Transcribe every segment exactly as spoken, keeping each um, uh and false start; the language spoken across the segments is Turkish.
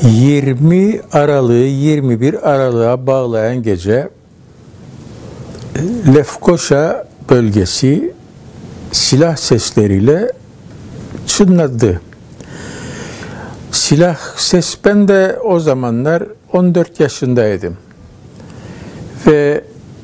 yirmi Aralık'ı yirmi bir Aralık'a bağlayan gece Lefkoşa bölgesi silah sesleriyle çınladı. Silah ses, ben de o zamanlar on dört yaşındaydım. Ve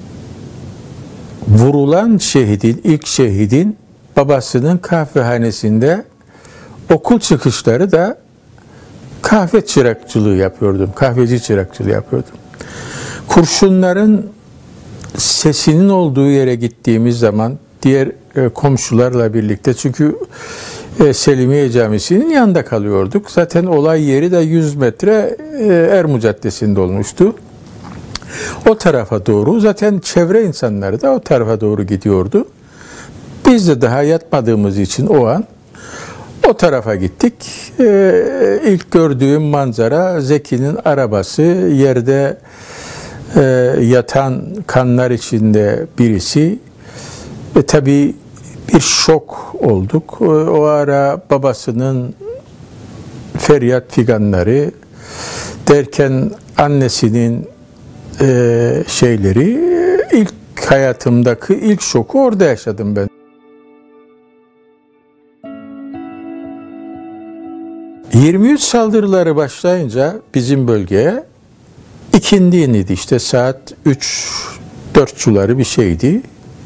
vurulan şehidin, ilk şehidin babasının kahvehanesinde okul çıkışları da kahve çırakçılığı yapıyordum. Kahveci çırakçılığı yapıyordum. Kurşunların sesinin olduğu yere gittiğimiz zaman diğer e, komşularla birlikte, çünkü e, Selimiye Camisi'nin yanında kalıyorduk. Zaten olay yeri de yüz metre e, Ermu Caddesi'nde olmuştu. O tarafa doğru, zaten çevre insanları da o tarafa doğru gidiyordu. Biz de daha yatmadığımız için o an o tarafa gittik. Ee, ilk gördüğüm manzara Zeki'nin arabası, yerde e, yatan kanlar içinde birisi. E, tabii bir şok olduk. O, o ara babasının feryat figanları derken annesinin e, şeyleri, ilk hayatımdaki ilk şoku orada yaşadım ben. yirmi üç saldırıları başlayınca bizim bölgeye, ikindiydi işte, saat üç dört suları bir şeydi.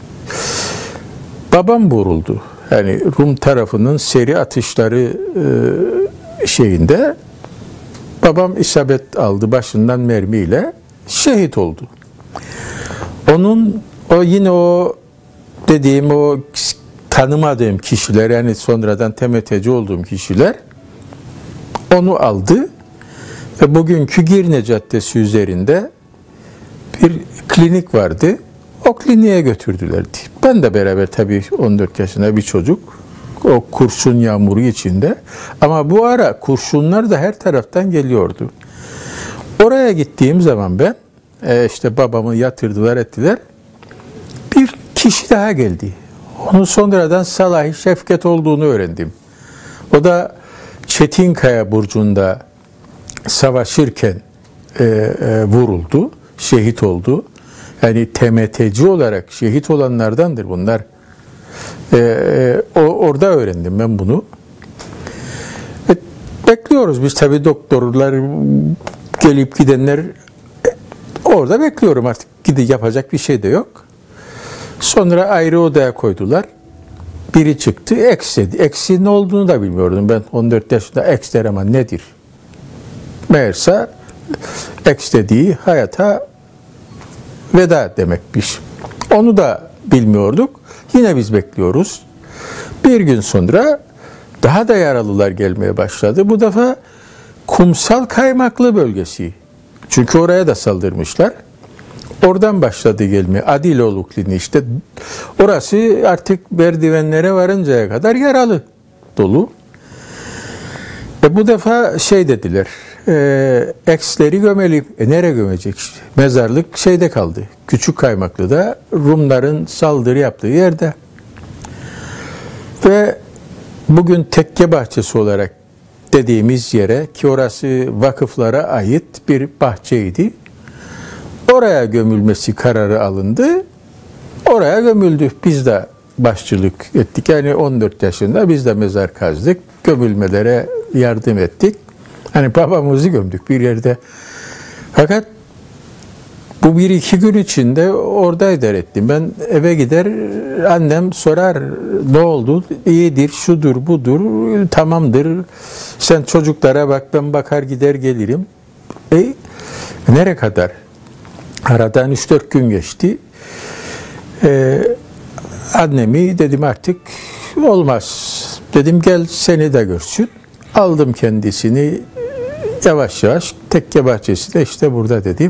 Babam vuruldu. Yani Rum tarafının seri atışları e, şeyinde babam isabet aldı başından mermiyle, şehit oldu. Onun o yine o dediğim o tanımadığım kişiler, yani sonradan T M T'ci olduğum kişiler onu aldı ve bugünkü Girne Caddesi üzerinde bir klinik vardı. O kliniğe götürdüler. Ben de beraber, tabii on dört yaşında bir çocuk, o kurşun yağmuru içinde. Ama bu ara kurşunlar da her taraftan geliyordu. Oraya gittiğim zaman ben, işte babamı yatırdılar ettiler. Bir kişi daha geldi. Onun sonradan Salahi Şevket olduğunu öğrendim. O da Çetinkaya Burcu'nda savaşırken e, e, vuruldu, şehit oldu. Yani T M T'ci olarak şehit olanlardandır bunlar. E, e, o, orada öğrendim ben bunu. E, bekliyoruz biz tabii, doktorlar, gelip gidenler, e, orada bekliyorum artık, gidip yapacak bir şey de yok. Sonra ayrı odaya koydular. Biri çıktı, X dedi. X'in ne olduğunu da bilmiyordum ben. on dört yaşında X der ama nedir? Meğerse X dediği hayata veda demekmiş. Onu da bilmiyorduk. Yine biz bekliyoruz. Bir gün sonra daha da yaralılar gelmeye başladı. Bu defa Kumsal Kaymaklı bölgesi. Çünkü oraya da saldırmışlar. Oradan başladı gelmeye. Adiloğlu Kliniği işte. Orası artık merdivenlere varıncaya kadar yaralı dolu. E bu defa şey dediler, e, eksleri gömelim. E nereye gömecek işte? Mezarlık şeyde kaldı. Küçük Kaymaklı'da, Rumların saldırı yaptığı yerde. Ve bugün tekke bahçesi olarak dediğimiz yere, ki orası vakıflara ait bir bahçeydi, oraya gömülmesi kararı alındı. Oraya gömüldü. Biz de başçılık ettik. Yani on dört yaşında biz de mezar kazdık. Gömülmelere yardım ettik. Hani babamızı gömdük bir yerde. Fakat bu bir iki gün içinde orada idare ettim. Ben eve gider, annem sorar, ne oldu? İyidir, şudur, budur, tamamdır. Sen çocuklara bak, ben bakar gider gelirim. E nereye kadar? Aradan üç dört gün geçti. Ee, annemi dedim artık olmaz. Dedim gel seni de görsün. Aldım kendisini yavaş yavaş tekke bahçesi de işte burada dedim.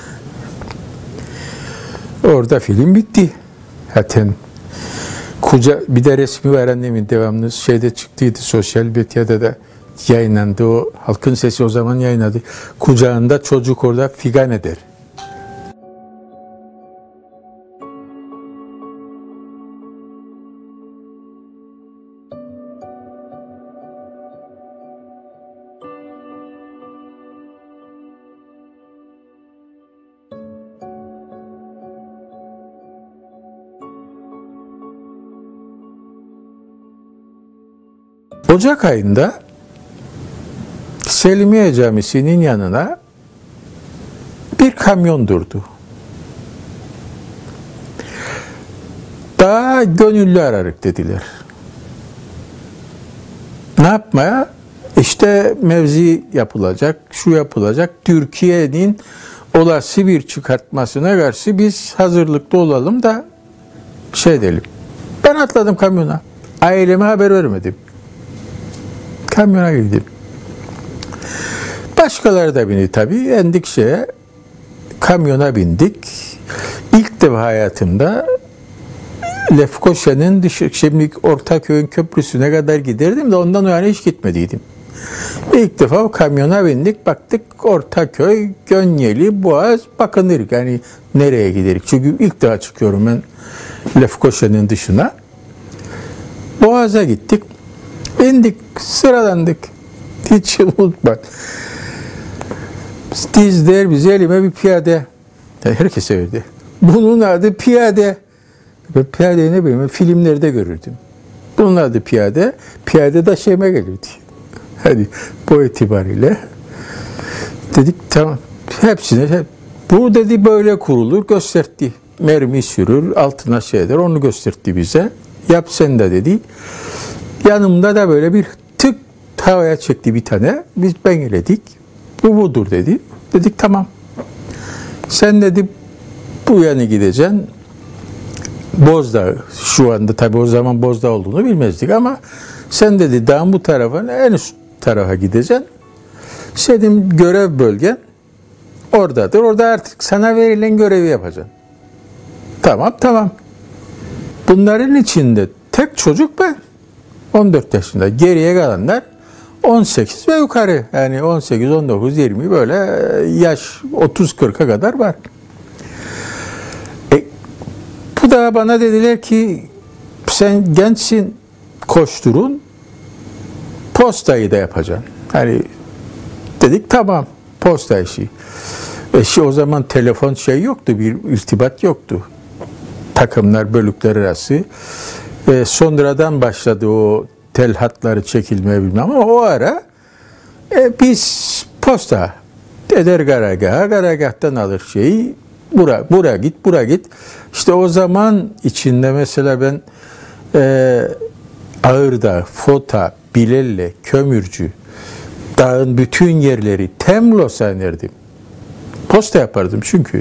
Orada film bitti. Zaten kuca, bir de resmi var annemin, devamlı şeyde çıktıydı, sosyal medyada da yayınlandı. O Halkın Sesi o zaman yayınladı. Kucağında çocuk orada figan eder. Ocak ayında Selimiye Camisi'nin yanına bir kamyon durdu. Daha gönüllü ararık dediler. Ne yapmaya? İşte mevzi yapılacak, şu yapılacak. Türkiye'nin olası bir çıkartmasına karşı biz hazırlıklı olalım da şey edelim. Ben atladım kamyona. Aileme haber vermedim. Kamyona girdim. Başkaları da bindi tabii. Endikçe kamyona bindik. İlk defa hayatımda Lefkoşa'nın dışı, şimdi Ortaköy'ün köprüsüne kadar giderdim de ondan o yana hiç gitmediydim. İlk defa o kamyona bindik, baktık Ortaköy, Gönyeli, Boğaz, bakınır yani nereye giderik. Çünkü ilk defa çıkıyorum ben Lefkoşa'nın dışına. Boğaz'a gittik, bindik, sıralandık. Hiç unutma. Dizler bize elime bir piyade. Herkese verdi. Bunun adı piyade. Ben piyadeyi ne bileyim, filmlerde görürdüm. Bunun adı piyade. Piyade de şeyime gelirdi. Hadi bu itibariyle dedik tamam. Hepsine hep, bu dedi böyle kurulur, gösterdi. Mermi sürür, altına şey eder, onu gösterdi bize. Yap sen de dedi. Yanımda da böyle bir tık havaya çekti bir tane. Biz ben eledik. Bu budur dedi. Dedik tamam. Sen dedi bu yana gideceksin. Bozdağ, şu anda tabii o zaman Bozdağ olduğunu bilmezdik ama sen dedi dağın bu tarafa, en üst tarafa gideceksin. Senin görev bölgen oradadır. Orada artık sana verilen görevi yapacaksın. Tamam tamam. Bunların içinde tek çocuk ben. on dört yaşında. Geriye kalanlar on sekiz ve yukarı. Yani on sekiz, on dokuz, yirmi böyle yaş otuz kırka kadar var. E, bu da bana dediler ki sen gençsin, koşturun, postayı da yapacaksın. Hani dedik tamam, posta işi. E, şey, o zaman telefon şey yoktu, bir irtibat yoktu. Takımlar, bölükler arası. E, sonradan başladı o tel hatları çekilmeye bilmem ama o ara e, biz posta eder karargaha, karargahtan alır şeyi, bura, bura git, bura git. İşte o zaman içinde mesela ben e, Ağırdağ, Fota, Bilelle, Kömürcü, dağın bütün yerleri Temlos'a inerdim. Posta yapardım çünkü.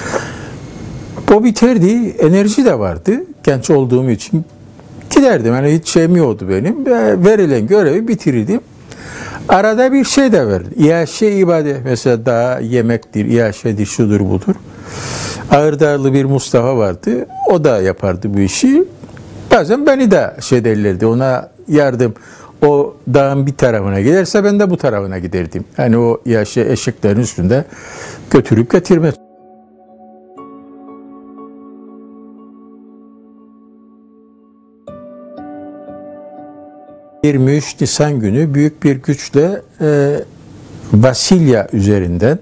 O biterdi, enerji de vardı. Genç olduğum için giderdim. Yani hiç şeyim yoktu benim. Verilen görevi bitirirdim. Arada bir şey de verdi. İyaşe ibadet. Mesela daha yemektir, İyaşe'dir, şudur budur. Ağırdağlı bir Mustafa vardı. O da yapardı bu işi. Bazen beni de şey derlerdi. Ona yardım. O dağın bir tarafına giderse ben de bu tarafına giderdim. Yani o İyaşe eşeklerin üstünde götürüp getirmek. yirmi üç Nisan günü büyük bir güçle e, Vasilya üzerinden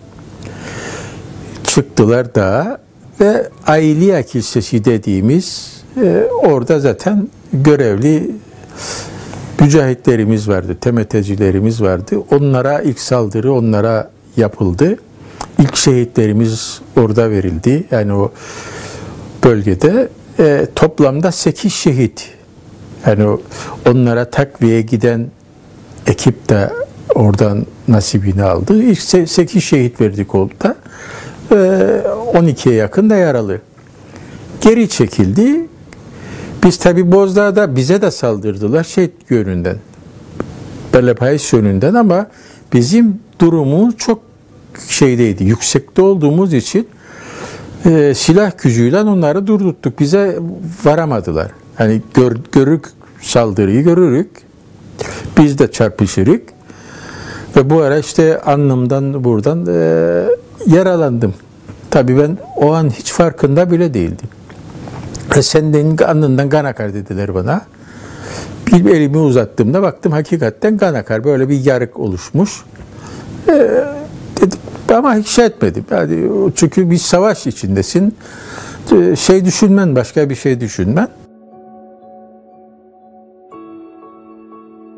çıktılar dağa ve Ayliya Kilisesi dediğimiz e, orada zaten görevli mücahitlerimiz vardı, temetecilerimiz vardı. Onlara ilk saldırı onlara yapıldı. İlk şehitlerimiz orada verildi. Yani o bölgede e, toplamda sekiz şehit. Yani o, onlara takviye giden ekip de oradan nasibini aldı. İlk sekiz şehit verdik orada. on ikiye yakın da yaralı. Geri çekildi. Biz tabi Bozdağ'da bize de saldırdılar şey yönünden. Belepayis yönünden ama bizim durumu çok şeydeydi. Yüksekte olduğumuz için e, silah gücüyle onları durdurttuk. Bize varamadılar. Hani gör, görürük saldırıyı görürük. Biz de çarpışırık. Ve bu ara işte alnımdan buradan e, yaralandım. Tabii ben o an hiç farkında bile değildim. Ve senden alnından kan akar dediler bana. Bir elimi uzattığımda baktım hakikaten kan akar. Böyle bir yarık oluşmuş. E, dedim, ama hiç şey etmedim. Yani, çünkü bir savaş içindesin. E, şey düşünmen, başka bir şey düşünmen.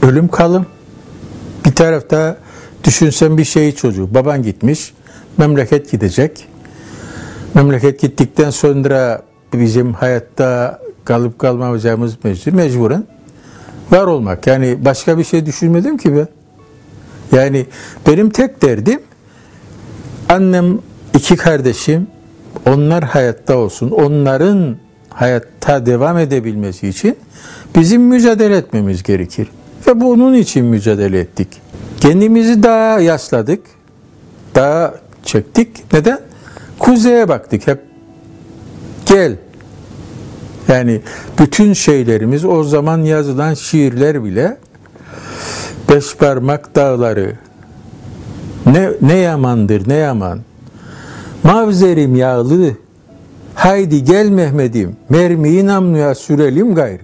ölüm kalım. Bir tarafta düşünsen bir şehit çocuğu. Baban gitmiş, memleket gidecek. Memleket gittikten sonra bizim hayatta kalıp kalmayacağımız mecbur, mecburen var olmak. Yani başka bir şey düşünmedim ki ben. Yani benim tek derdim annem, iki kardeşim, onlar hayatta olsun. Onların hayatta devam edebilmesi için bizim mücadele etmemiz gerekir. Ve bunun için mücadele ettik. Kendimizi daha yasladık, daha çektik. Neden? Kuzeye baktık hep. Gel. Yani bütün şeylerimiz, o zaman yazılan şiirler bile, beş parmak dağları, ne, ne yamandır ne yaman, mavzerim yağlı, haydi gel Mehmet'im, mermiyi namluya sürelim gayrı.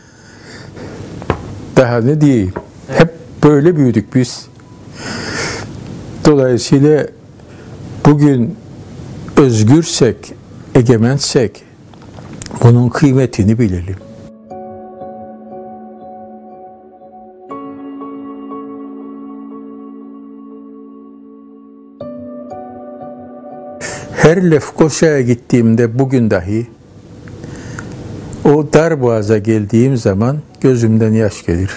Daha ne diyeyim? Hep böyle büyüdük biz. Dolayısıyla bugün özgürsek, egemensek bunun kıymetini bilelim. Her Lefkoşa'ya gittiğimde bugün dahi o Darboğaz'a geldiğim zaman gözümden yaş gelir.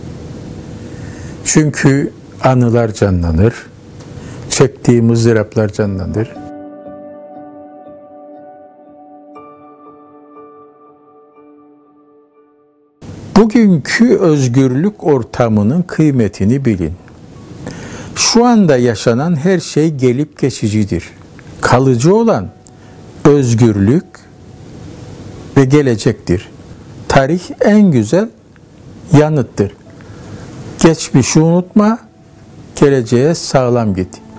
Çünkü anılar canlanır, çektiğim ızdıraplar canlanır. Bugünkü özgürlük ortamının kıymetini bilin. Şu anda yaşanan her şey gelip geçicidir. Kalıcı olan özgürlük ve gelecektir. Tarih en güzel yanıttır. Geçmişi unutma, geleceğe sağlam git.